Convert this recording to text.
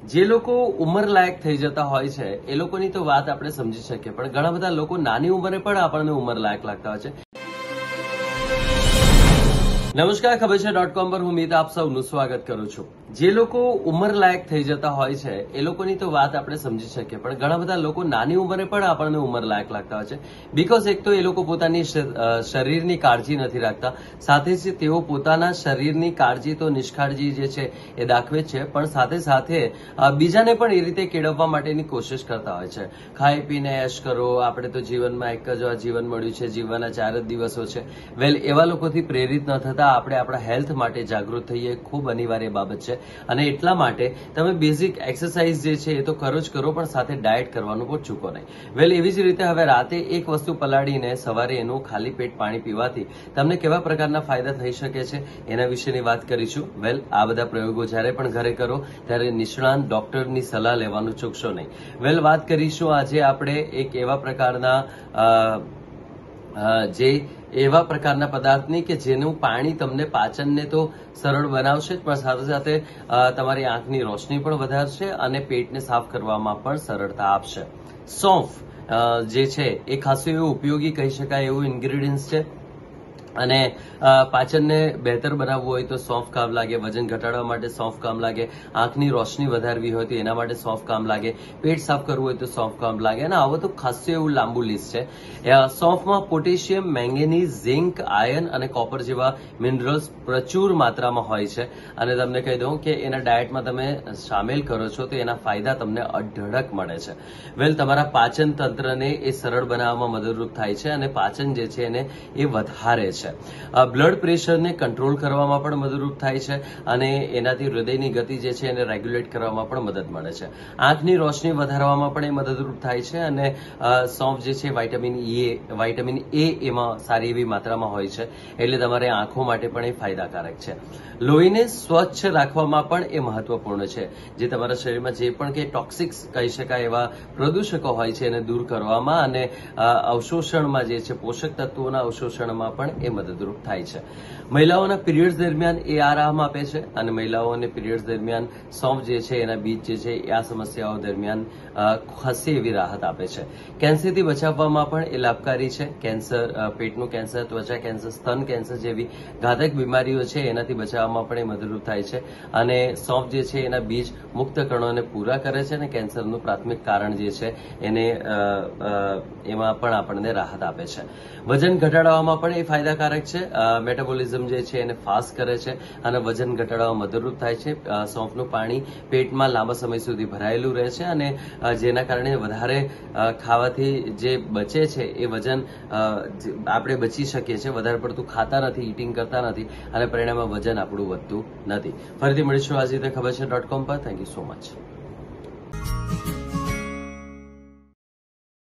જે લોકો ઉંમર લાયક થઈ જતા હોય છે એ લોકોની તો વાત આપણે સમજી શકીએ, પણ ઘણા બધા લોકો નાની ઉંમરે પણ આપણને ઉંમર લાયક લાગતા હોય છે. નમસ્કાર, ખબર છે .com પર હું મિત આપ સૌનું સ્વાગત કરું છું. જે લોકો ઉંમર લાયક થઈ જતા હોય છે એ લોકોની તો વાત આપણે સમજી શકીએ, પણ ઘણા બધા લોકો નાની ઉંમરે પણ આપણને ઉંમર લાયક લાગતા હોય છે. બીકોઝ એક તો એ લોકો પોતાની શરીરની કાળજી નથી રાખતા, સાથે જ તેઓ પોતાના શરીરની કાળજી તો નિષ્કાળજી જે છે એ દાખવે છે, પણ સાથે સાથે બીજાને પણ એ રીતે કેળવવા માટેની કોશિશ કરતા હોય છે. ખાઈ પીને એશ કરો, આપણે તો જીવનમાં એક જ વાર જીવન મળ્યું છે, જીવવાના 4 જ દિવસો છે. વેલ, એવા લોકોથી પ્રેરિત ન થતા આપણે આપણા હેલ્થ માટે જાગૃત થઈએ, ખૂબ અનિવાર્ય બાબત છે. અને એટલા માટે તમે બેઝિક એક્સરસાઇઝ જે છે એ તો કરો જ કરો, પણ સાથે ડાયટ કરવાનું પણ ચૂકો નહીં. વેલ, એવી જ રીતે હવે રાતે એક વસ્તુ પલાળીને સવારે એનું ખાલી પેટ પાણી પીવાથી તમને કેવા પ્રકારના ફાયદા થઈ શકે છે એના વિશેની વાત કરીશું. વેલ, આ બધા પ્રયોગો જ્યારે પણ ઘરે કરો ત્યારે નિષ્ણાંત ડોક્ટરની સલાહ લેવાનું ચૂકશો નહીં. વેલ, વાત કરીશું આજે આપણે એક એવા પ્રકારના એવા પ્રકારના પદાર્થની કે જેનું પાણી તમને પાચનને તો સરળ બનાવશે, પણ સાથે સાથે તમારી આંખની રોશની પણ વધારશે અને પેટને સાફ કરવામાં પણ સરળતા આપશે. સોંફ જે છે એ ખાસું એવું ઉપયોગી કહી શકાય એવું ઇન્ગ્રેડિયન્ટ્સ છે. અને પાચનને બહેતર બનાવવું હોય તો સોંફ કામ લાગે, વજન ઘટાડવા માટે સોંફ કામ લાગે, આંખની રોશની વધારવી હોય તો એના માટે સોંફ કામ લાગે, પેટ સાફ કરવું હોય તો સોંફ કામ લાગે, અને આવો તો ખાસું એવું લાંબુ લિસ્ટ છે. સોંફમાં પોટેશિયમ, મેંગેનીઝ, ઝિંક, આયર્ન અને કોપર જેવા મિનરલ્સ પ્રચુર માત્રામાં હોય છે. અને તમને કહી દઉં કે એના ડાયટમાં તમે સામેલ કરો છો તો એના ફાયદા તમને અઢળક મળે છે. વેલ, તમારા પાચન તંત્રને એ સરળ બનાવવામાં મદદરૂપ થાય છે અને પાચન જે છે એને એ વધારે છે. બ્લડ પ્રેશરને કંટ્રોલ કરવામાં પણ મદદરૂપ થાય છે અને એનાથી હૃદયની ગતિ જે છે એને રેગ્યુલેટ કરવામાં પણ મદદ મળે છે. આંખની રોશની વધારવામાં પણ એ મદદરૂપ થાય છે અને સોંફ જે છે વિટામિન એ એમાં સારી એવી માત્રામાં હોય છે, એટલે તમારે આંખો માટે પણ એ ફાયદાકારક છે. લોહીને સ્વચ્છ રાખવામાં પણ એ મહત્વપૂર્ણ છે. જે તમારા શરીરમાં જે પણ કે ટોક્સિક્સ કહી શકાય એવા પ્રદૂષકો હોય છે એને દૂર કરવામાં અને અવશોષણમાં જે છે પોષક તત્વોના અવશોષણમાં પણ એ મદદરૂપ થાય છે. મહિલાઓના પીરિયડ્સ દરમિયાન એ આરામ આપે છે અને મહિલાઓને પીરિયડ્સ દરમિયાન સોંફ જે છે એના બીજ જે છે એ આ સમસ્યાઓ દરમિયાન ખાસી એવી રાહત આપે છે. કેન્સરથી બચાવવામાં પણ એ લાભકારી છે. કેન્સર, પેટનું કેન્સર, ત્વચા કેન્સર, સ્તન કેન્સર જેવી ઘાતક બીમારીઓ છે એનાથી બચાવવામાં પણ એ મદદરૂપ થાય છે. અને સોંફ જે છે એના બીજ મુક્ત કણોને પૂરા કરે છે અને કેન્સરનું પ્રાથમિક કારણ જે છે એને એમાં પણ આપણને રાહત આપે છે. વજન ઘટાડવામાં પણ એ ફાયદાકારક છે. મેટાબોલિઝમ જે છે એને ફાસ્ટ કરે છે અને વજન ઘટાડવામાં મદદરૂપ થાય છે. સોંફનું પાણી પેટમાં લાંબા સમય સુધી ભરાયેલું રહે છે અને જેના કારણે વધારે ખાવાથી જે બચે છે એ વજન આપણે બચી શકીએ છીએ. વધારે પડતું ખાતા નથી, ઈટિંગ કરતા નથી અને પરિણામે વજન આપણું વધતું નથી. ફરીથી મળીશું આજ રીતે ખબર છે .com પર. Thank you so much.